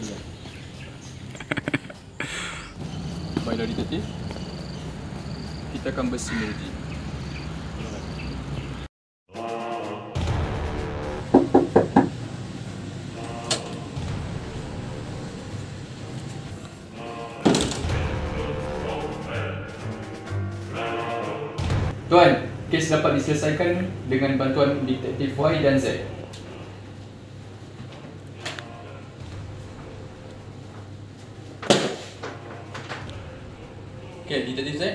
Baiklah detektif, kita akan bersinergi. Tuan, kes dapat diselesaikan dengan bantuan detektif Y dan Z. Okey, detektif Z.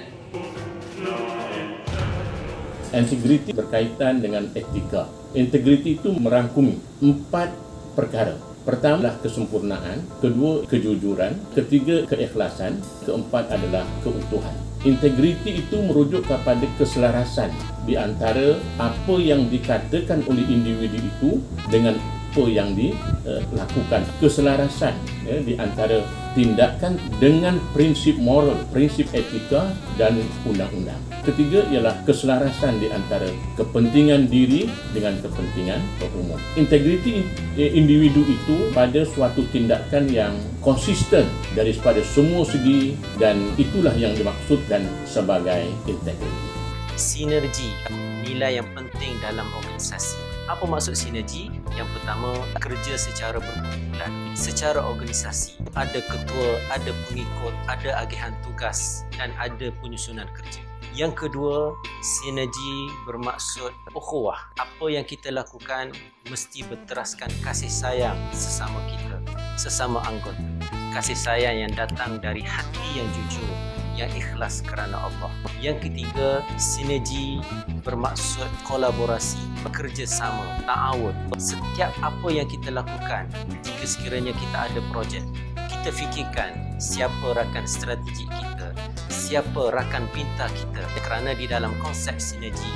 Integriti berkaitan dengan etika. Integriti itu merangkumi 4 perkara. Pertama adalah kesempurnaan, kedua kejujuran, ketiga keikhlasan, keempat adalah keutuhan. Integriti itu merujuk kepada keselarasan di antara apa yang dikatakan oleh individu itu dengan apa yang dilakukan. Keselarasan di antara tindakan dengan prinsip moral, prinsip etika dan undang-undang. Ketiga ialah keselarasan di antara kepentingan diri dengan kepentingan umum. Integriti individu itu pada suatu tindakan yang konsisten daripada semua segi, dan itulah yang dimaksudkan sebagai integriti. Sinergi, nilai yang penting dalam organisasi. Apa maksud sinergi? Yang pertama, kerja secara berkumpulan. Secara organisasi, ada ketua, ada pengikut, ada agihan tugas dan ada penyusunan kerja. Yang kedua, sinergi bermaksud ukhuwah. Apa yang kita lakukan mesti berteraskan kasih sayang sesama kita, sesama anggota. Kasih sayang yang datang dari hati yang jujur, yang ikhlas kerana Allah. Yang ketiga, sinergi bermaksud kolaborasi, bekerjasama, ta'awun. Setiap apa yang kita lakukan, jika sekiranya kita ada projek, kita fikirkan siapa rakan strategi kita, siapa rakan pintar kita. Kerana di dalam konsep sinergi,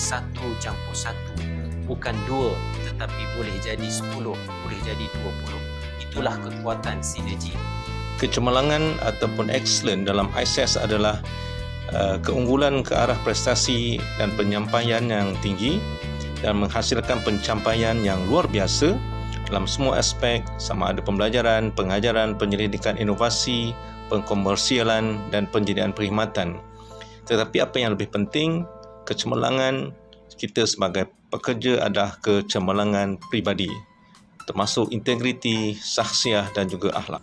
1+1 bukan 2, tetapi boleh jadi 10, boleh jadi 20. Itulah kekuatan sinergi. Kecemerlangan ataupun excellent dalam ISS adalah keunggulan ke arah prestasi dan penyampaian yang tinggi dan menghasilkan pencapaian yang luar biasa dalam semua aspek, sama ada pembelajaran, pengajaran, penyelidikan inovasi, pengkomersialan dan penyediaan perkhidmatan. Tetapi apa yang lebih penting, kecemerlangan kita sebagai pekerja adalah kecemerlangan pribadi, termasuk integriti, saksiah dan juga akhlak.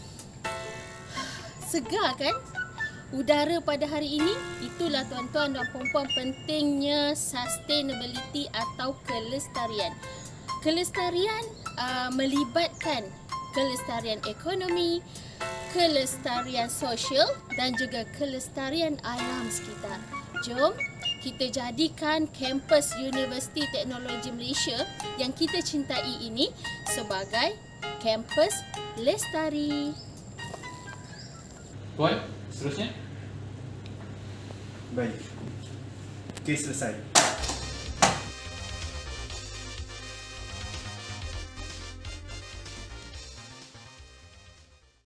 Segar kan? Udara pada hari ini, itulah tuan-tuan dan puan-puan pentingnya sustainability atau kelestarian. Kelestarian melibatkan kelestarian ekonomi, kelestarian sosial dan juga kelestarian alam sekitar. Jom kita jadikan kampus Universiti Teknologi Malaysia yang kita cintai ini sebagai kampus lestari. Tuan, seterusnya. Baik. Kes selesai.